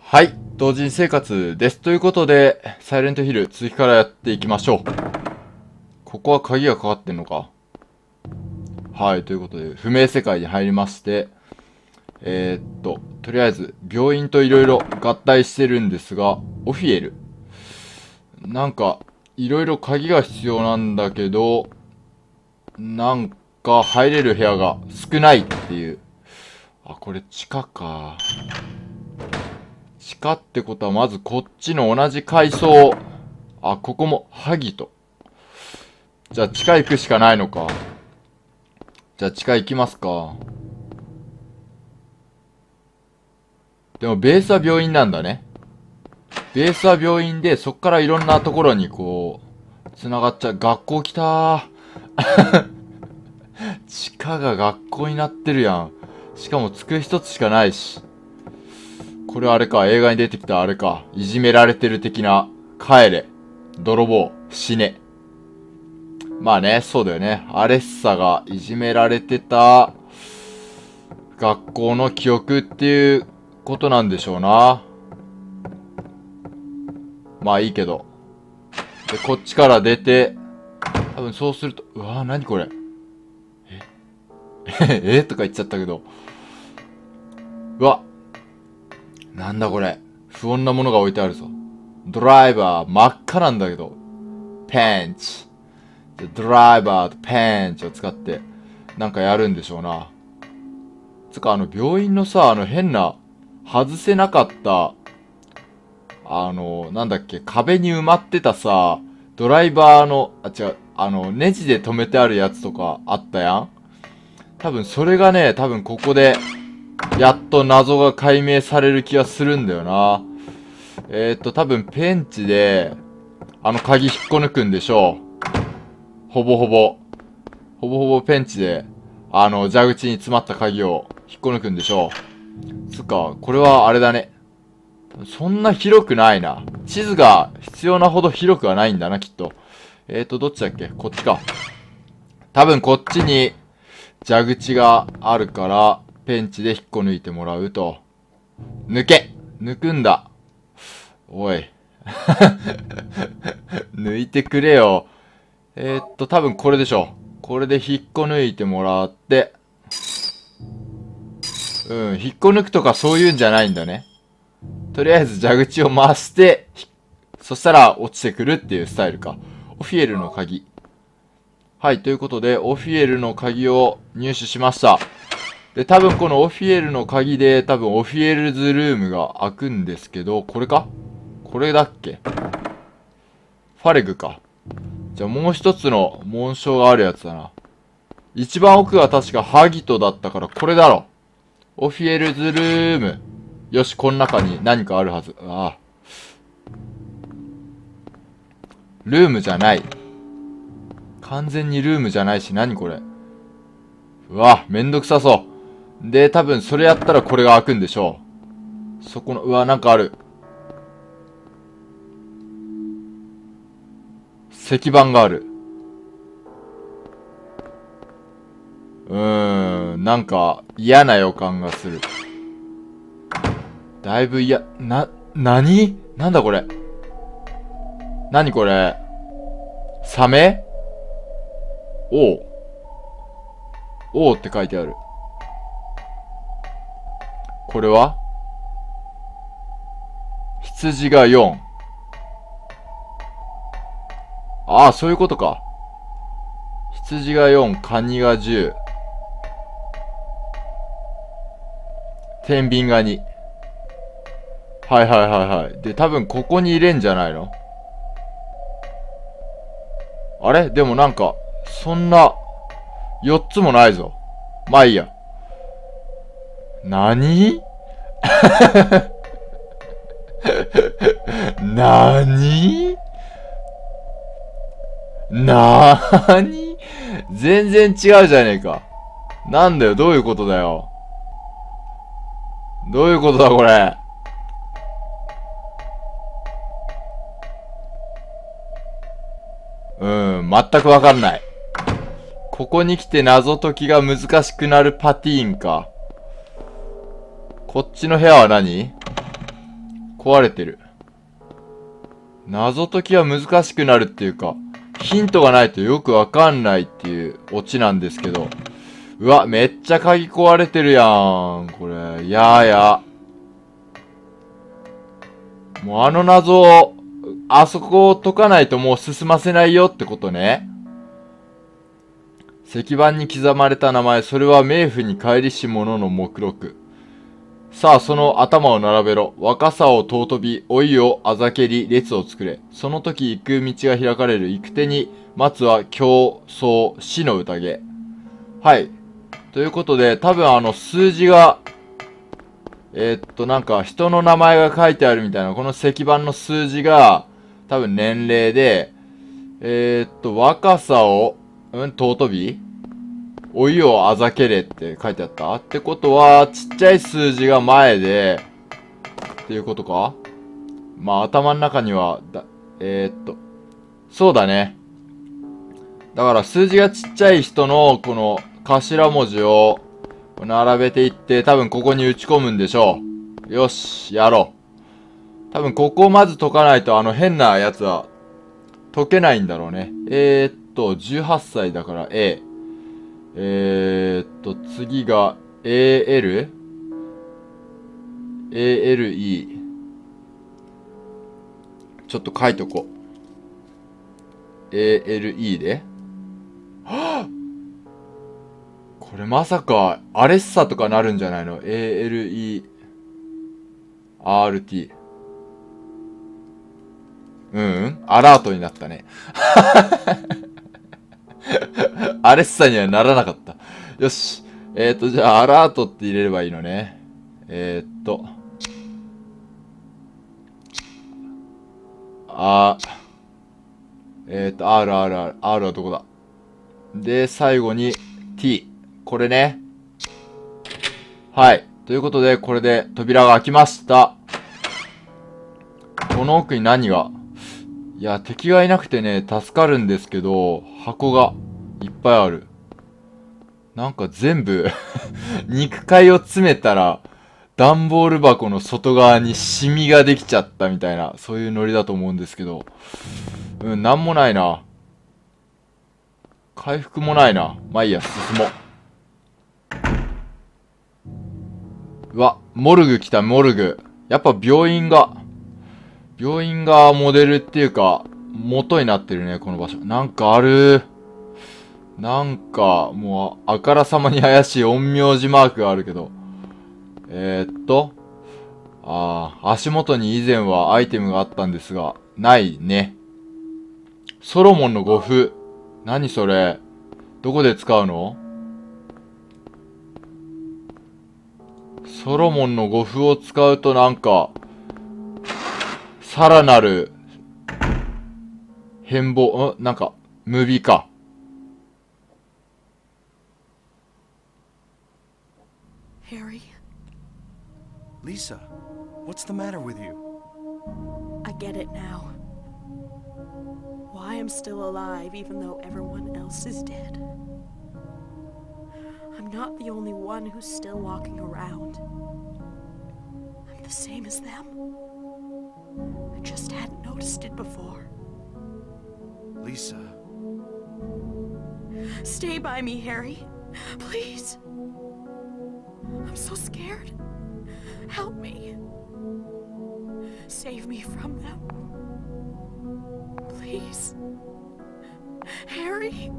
はい、同人生活です。ということで、サイレントヒル続きからやっていきましょう。ここは鍵がかかってんのか。はい、ということで、不明世界に入りまして、とりあえず、病院といろいろ合体してるんですが、オフィエル。なんか、いろいろ鍵が必要なんだけど、なんか入れる部屋が少ないっていう。あ、これ地下か。地下ってことはまずこっちの同じ階層。あ、ここも萩と。じゃあ地下行くしかないのか。じゃあ地下行きますか。でもベースは病院なんだね。ベースは病院でそっからいろんなところにこう、繋がっちゃう。学校来たー。地下が学校になってるやん。しかも机一つしかないし。これあれか、映画に出てきたあれか。いじめられてる的な。帰れ。泥棒。死ね。まあね、そうだよね。アレッサがいじめられてた学校の記憶っていうことなんでしょうな。まあいいけど。で、こっちから出て、多分そうすると、うわぁ、なにこれ。とか言っちゃったけど。うわ。なんだこれ。不穏なものが置いてあるぞ。ドライバー、真っ赤なんだけど。ペンチ。ドライバーとペンチを使って、なんかやるんでしょうな。つか病院のさ、変な、外せなかった、なんだっけ、壁に埋まってたさ、ドライバーの、あ、違う、ネジで止めてあるやつとかあったやん。多分それがね、多分ここで、やっと謎が解明される気がするんだよな。多分ペンチで、鍵引っこ抜くんでしょう。ほぼほぼペンチで、蛇口に詰まった鍵を引っこ抜くんでしょう。つか、これはあれだね。そんな広くないな。地図が必要なほど広くはないんだな、きっと。どっちだっけ？こっちか。多分こっちに蛇口があるから、ペンチで引っこ抜いてもらうと。抜くんだ。おい。抜いてくれよ。多分これでしょ。これで引っこ抜いてもらって。引っこ抜くとかそういうんじゃないんだね。とりあえず蛇口を回して、そしたら落ちてくるっていうスタイルか。オフィエルの鍵。はい、ということで、オフィエルの鍵を入手しました。で、多分このオフィエルの鍵で、多分オフィエルズルームが開くんですけど、これか？これだっけ？ファレグか。じゃあもう一つの紋章があるやつだな。一番奥が確かハギトだったからこれだろ。オフィエルズルーム。よし、この中に何かあるはず。ああ。ルームじゃない。完全にルームじゃないし、何これ。うわ、めんどくさそう。で、多分それやったらこれが開くんでしょう。そこの、うわ、なんかある。石板がある。なんか嫌な予感がする。だいぶ何？なんだこれ。何これ。サメ？王って書いてある。これは羊が4。ああ、そういうことか。羊が4、カニが10。天秤が2。はい。で、多分ここに入れんじゃないの？あれでもなんか、そんな、4つもないぞ。まあいいや。何？何？全然違うじゃねえか。なんだよ、どういうことだよ。どういうことだ、これ。全くわかんない。ここに来て謎解きが難しくなるパティーンか。こっちの部屋は何？ 壊れてる。謎解きは難しくなるっていうか、ヒントがないとよくわかんないっていうオチなんですけど。うわ、めっちゃ鍵壊れてるやん。これ、やや。もうあの謎を、あそこを解かないともう進ませないよってことね。石板に刻まれた名前、それは冥府に帰りし者の目録。さあ、その頭を並べろ。若さを尊び、老いをあざけり、列を作れ。その時行く道が開かれる。行く手に待つは競争、死の宴。はい。ということで、多分数字が、なんか人の名前が書いてあるみたいな、この石板の数字が、多分年齢で、若さを、尊び老いをあざけれって書いてあったってことは、ちっちゃい数字が前で、っていうことか。まあ頭の中には、そうだね。だから数字がちっちゃい人のこの頭文字を並べていって多分ここに打ち込むんでしょう。よし、やろう。多分ここをまず解かないと変なやつは解けないんだろうね。18歳だから A。次が AL?ALE。ちょっと書いとこう。ALE で。はぁ、これまさか、アレッサとかなるんじゃないの？ ALERT。アラートになったね。アレッサにはならなかった。よし。じゃあ、アラートって入れればいいのね。R はどこだ？で、最後に T。これね。はい。ということで、これで扉が開きました。この奥に何が？いや、敵がいなくてね、助かるんですけど、箱がいっぱいある。なんか全部肉塊を詰めたら、段ボール箱の外側にシミができちゃったみたいな、そういうノリだと思うんですけど。なんもないな。回復もないな。まあいいや、進もう。うわ、モルグ来た、モルグ。やっぱ病院がモデルっていうか、元になってるね、この場所。なんかある。なんか、もう、あからさまに怪しい陰陽師マークがあるけど。足元に以前はアイテムがあったんですが、ないね。ソロモンの護符。何それ？どこで使うの？ソロモンの護符を使うとなんか、さらなる変貌、なんか、ムビか。 Harry? Lisa, what's the matter with you? I get it now. Why I'm still alive even though everyone else is dead. I'm not the only one who's still walking around. I'm the same as them. I just hadn't noticed it before. Lisa. Stay by me, Harry. Please. I'm so scared. Help me. Save me from them. Please. Harry?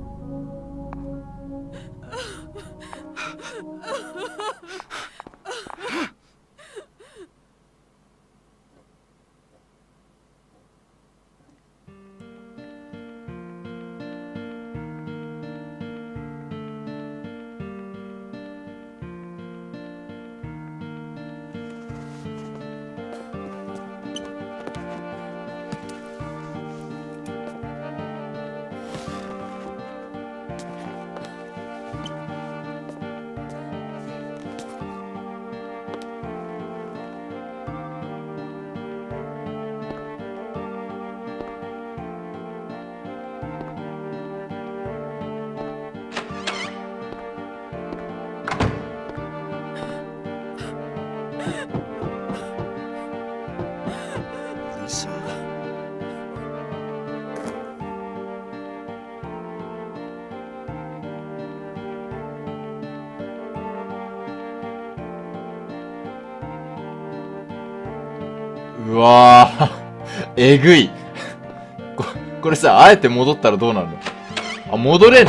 うわーえぐいこれさ、あえて戻ったらどうなるの？あ、戻れんの？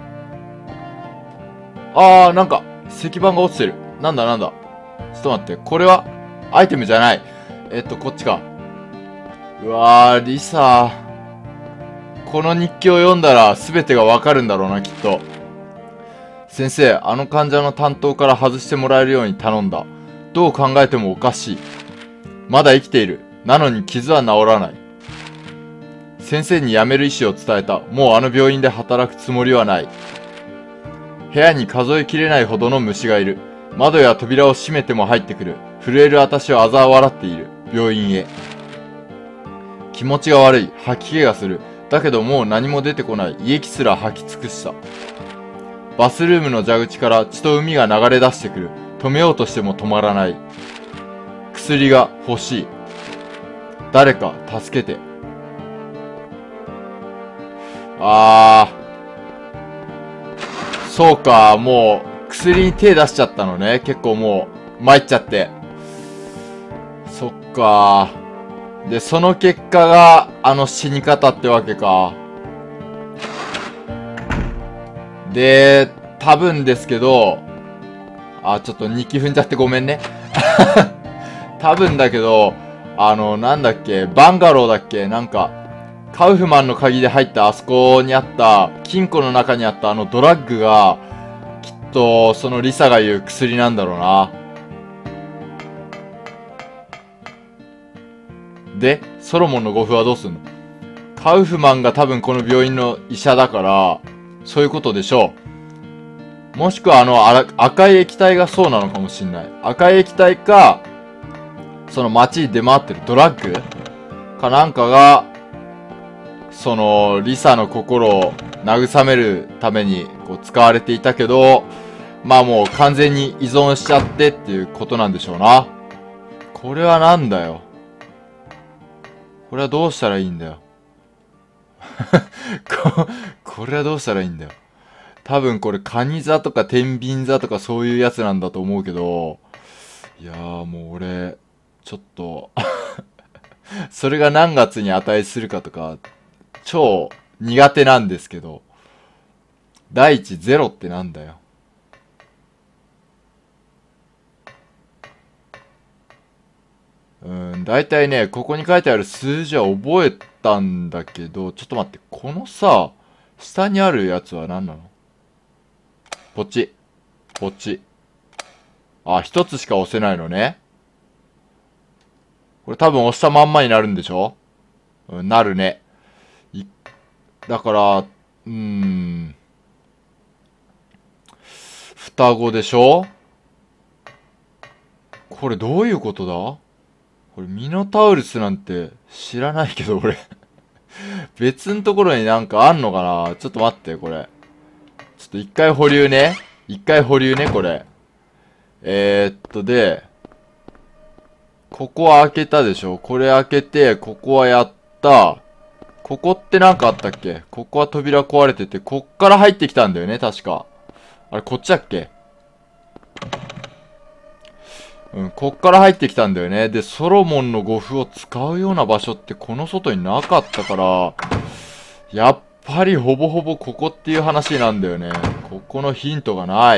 あー、なんか、石板が落ちてる。なんだなんだ。ちょっと待って、これは、アイテムじゃない。こっちか。うわー、リサ。この日記を読んだら、すべてがわかるんだろうな、きっと。先生、あの患者の担当から外してもらえるように頼んだ。どう考えてもおかしい。まだ生きている。なのに傷は治らない。先生に辞める意思を伝えた。もうあの病院で働くつもりはない。部屋に数えきれないほどの虫がいる。窓や扉を閉めても入ってくる。震える私を嘲笑っている。病院へ。気持ちが悪い。吐き気がする。だけどもう何も出てこない。胃液すら吐き尽くした。バスルームの蛇口から血と海が流れ出してくる。止めようとしても止まらない。薬が欲しい。誰か助けて。そうか、もう薬に手出しちゃったのね。結構もう参っちゃって。そっか。で、その結果があの死に方ってわけか。で、多分ですけど、ちょっと日記踏んじゃってごめんね。多分だけど、なんだっけ、バンガローだっけ、なんか、カウフマンの鍵で入ったあそこにあった、金庫の中にあったあのドラッグが、きっと、そのリサが言う薬なんだろうな。で、ソロモンの護符はどうすんの？カウフマンが多分この病院の医者だから、そういうことでしょう。もしくは赤い液体がそうなのかもしんない。赤い液体か、その街に出回ってるドラッグかなんかが、その、リサの心を慰めるためにこう使われていたけど、まあもう完全に依存しちゃってっていうことなんでしょうな。これはなんだよ。これはどうしたらいいんだよ。これはどうしたらいいんだよ。多分これカニ座とか天秤座とかそういうやつなんだと思うけど、いやーもう俺、ちょっと、それが何月に値するかとか、超苦手なんですけど、第一ゼロってなんだよ。だいたいね、ここに書いてある数字は覚えたんだけど、ちょっと待って、このさ、下にあるやつは何なの？こっち。こっち。一つしか押せないのね。これ多分押したまんまになるんでしょ？なるね。だから、双子でしょ？これどういうことだ？これミノタウルスなんて知らないけど俺別のところになんかあんのかな？ちょっと待って、これ。ちょっと一回保留ね。一回保留ね、これ。で、ここは開けたでしょ？これ開けて、ここはやった。ここってなんかあったっけ？ここは扉壊れてて、こっから入ってきたんだよね、確か。あれ、こっちだっけ？こっから入ってきたんだよね。で、ソロモンの護符を使うような場所ってこの外になかったから、やっぱりほぼほぼここっていう話なんだよね。ここのヒントがない。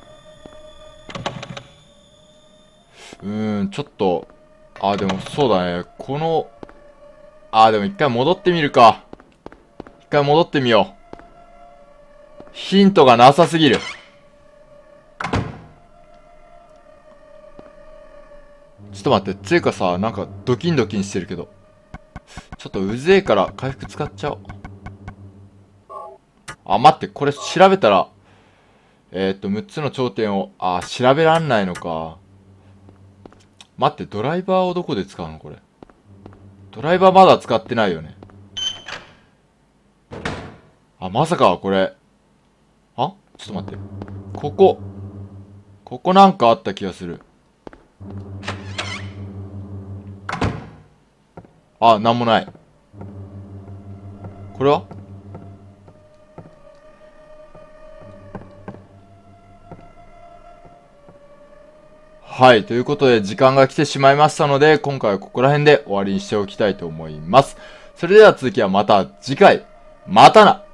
ちょっと、でもそうだね。でも一回戻ってみるか。一回戻ってみよう。ヒントがなさすぎる。ちょっと待って、つうかさ、なんかドキンドキンしてるけど。ちょっとうぜえから回復使っちゃおう。待って、これ調べたら、6つの頂点を、調べらんないのか。待って、ドライバーをどこで使うのこれ。ドライバーまだ使ってないよね。まさか、これ。ちょっと待って。ここなんかあった気がする。なんもない。これは？ はい。ということで、時間が来てしまいましたので、今回はここら辺で終わりにしておきたいと思います。それでは続きはまた次回。またな。